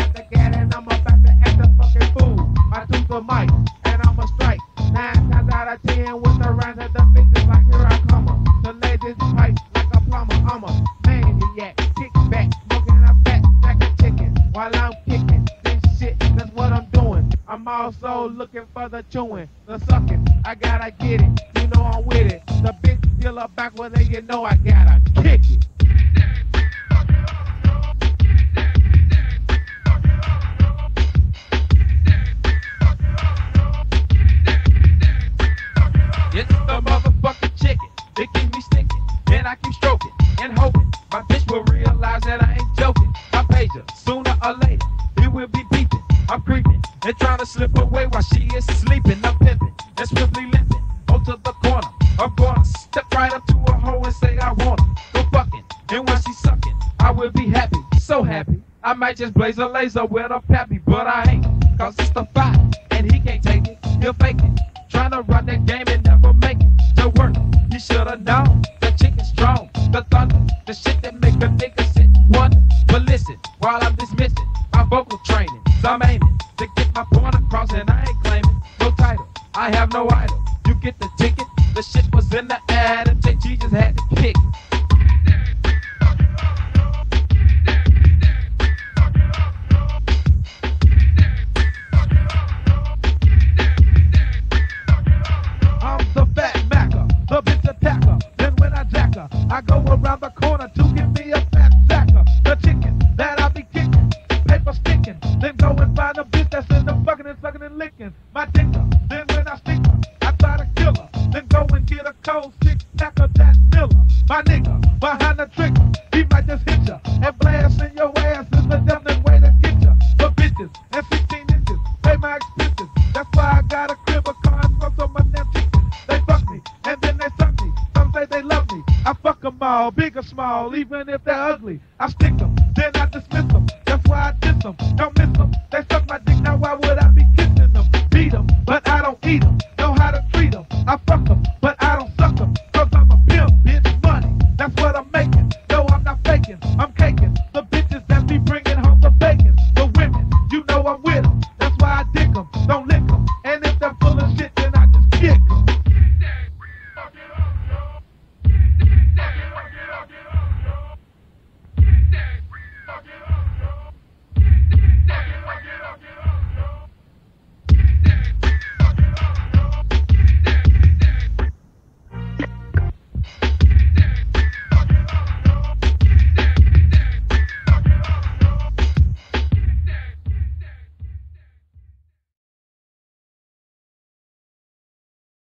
got the gat and I'm about to act a fucking fool. My tooth a mic and I'm a strike. 9 times out of 10 with the rhymes of the bitches like here I come. The ladies pipe like a plumber. I'm a maniac, kick back, smoking a fat sack of chicken while I'm kicking. This shit, that's what I'm doing. I'm also looking for the chewing, the sucking. I gotta get it, you know I'm with it. The bitch still up backward and you know I gotta kick it. It's the motherfucking chicken. It keeps me sticking, and I keep stroking and hoping my bitch will realize that I ain't joking. I page her sooner or later. It will be beeping. I'm creeping and trying to slip away while she is sleeping. I'm pimping and swiftly limping on to the corner. I'm gonna step right up to a hoe and say I want her. Go fucking, and when she's sucking, I will be happy, so happy. I might just blaze a laser with a pappy, but I ain't, cause it's the fight, and he can't take it, he'll fake it. Trying to run that game and never make it to work. You should've known the chicken's strong, the thunder, the shit that make a nigga sit wonder. But listen, while I'm dismissing my vocal training, so I'm aiming to get my point across, and I ain't claiming no title. I have no idol. You get the ticket. The shit was in the ad, and JG just had to kick it. The bitch attacker, then when I jack her, I go around the corner to give me a fat sacker. The chicken that I be kicking, paper sticking, then go and find a bitch that's in the fucking and sucking and licking my dicker. Then when I stick her, I try to kill her, then go and get a cold 6-pack of that Miller. My nigga behind the trigger, he might just hit ya and blast in your ass is the definite way to get ya. But bitches and 16 inches, pay my expenses. That's why I got a crib, a car, and fuck on my damn chicken. They fuck me, and then they suck me. Some say they love me. I fuck them all, big or small, even if they're ugly. I stick them, then I dismiss them. That's why I diss them, don't miss them. They suck my dick, now I